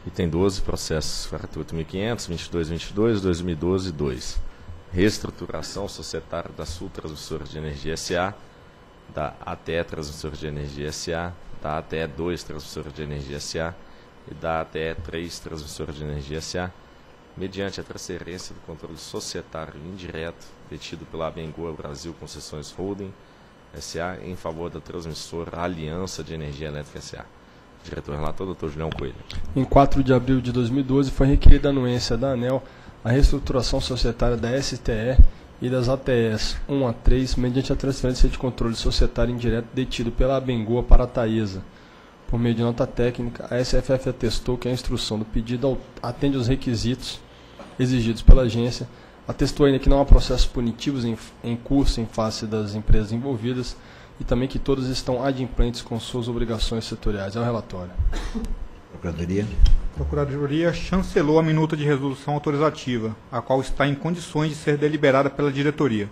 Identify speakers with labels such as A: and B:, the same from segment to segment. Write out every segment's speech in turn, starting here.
A: Item 12, processos 48.500, 2222, 2012 2. Reestruturação societária da Sul Transmissora de Energia S.A., da ATE Transmissora de Energia S.A., da ATE 2 Transmissora de Energia S.A. e da ATE 3 Transmissora de Energia S.A., mediante a transferência do controle societário indireto detido pela Abengoa Brasil Concessões Holding S.A. em favor da transmissora Aliança de Energia Elétrica S.A. Diretor relator, Dr. Julião Coelho.
B: Em 4 de abril de 2012, foi requerida a anuência da ANEEL a reestruturação societária da STE e das ATEs 1 a 3, mediante a transferência de controle societário indireto detido pela Abengoa para a Taesa. Por meio de nota técnica, a SFF atestou que a instrução do pedido atende aos requisitos exigidos pela agência, atestou ainda que não há processos punitivos em curso em face das empresas envolvidas e também que todas estão adimplentes com suas obrigações setoriais. É o relatório.
C: Procuradoria.
D: A Procuradoria chancelou a minuta de resolução autorizativa, a qual está em condições de ser deliberada pela diretoria.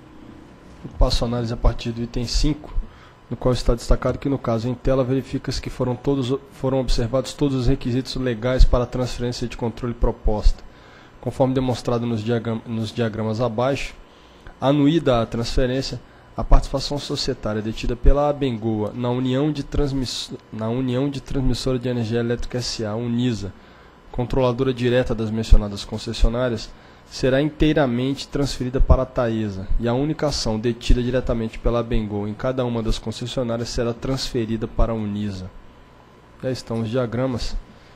B: Eu passo a análise a partir do item 5, no qual está destacado que, no caso em tela, verifica-se que foram observados todos os requisitos legais para a transferência de controle proposta. Conforme demonstrado nos diagramas abaixo, anuída a transferência, a participação societária detida pela Abengoa na União de Transmissora de Energia Elétrica S.A., Unisa, controladora direta das mencionadas concessionárias, será inteiramente transferida para a Taesa, e a única ação detida diretamente pela Abengoa em cada uma das concessionárias será transferida para a Unisa. Já estão os diagramas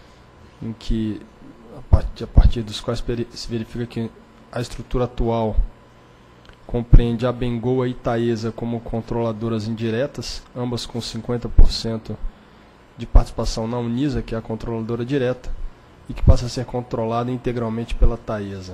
B: em que, a partir dos quais se verifica que a estrutura atual compreende a Abengoa e Taesa como controladoras indiretas, ambas com 50% de participação na Unisa, que é a controladora direta, e que passa a ser controlada integralmente pela Taesa.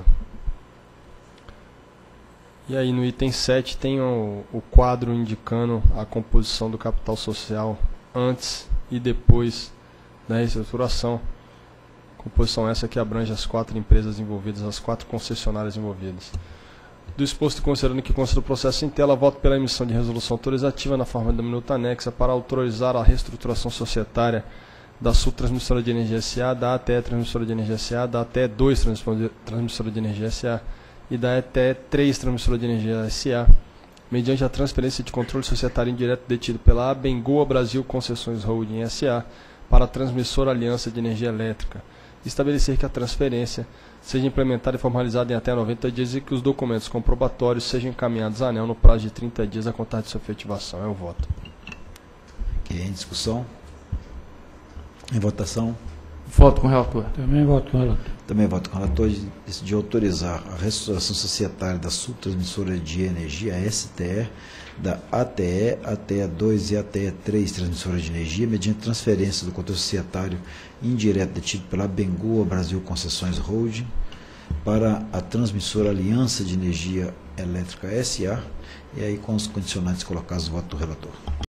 B: E aí no item 7 tem o quadro indicando a composição do capital social antes e depois da reestruturação. Composição essa que abrange as 4 empresas envolvidas, as 4 concessionárias envolvidas. Do exposto e considerando que consta do processo em tela, voto pela emissão de resolução autorizativa na forma da minuta anexa para autorizar a reestruturação societária da Sul Transmissora de Energia S.A., da ATE Transmissora de Energia S.A., da ATE 2 Transmissora de Energia S.A. e da ATE 3 Transmissora de Energia S.A., mediante a transferência de controle societário indireto detido pela Abengoa Brasil Concessões Holding S.A. para a transmissora Aliança de Energia Elétrica. Estabelecer que a transferência seja implementada e formalizada em até 90 dias e que os documentos comprobatórios sejam encaminhados à ANEEL no prazo de 30 dias a contar de sua efetivação. É o voto.
C: Ok, em discussão. Em votação.
E: Voto com o relator.
F: Também voto com o relator.
C: Também voto com o relator. Decidiu autorizar a reestruturação societária da Sul Transmissora de Energia STE, da ATE, ATE 2 e ATE 3 Transmissora de Energia, mediante transferência do controle societário indireto detido pela Abengoa Brasil Concessões Holding para a transmissora Aliança de Energia Elétrica S.A. e aí com os condicionantes colocados, o voto do relator.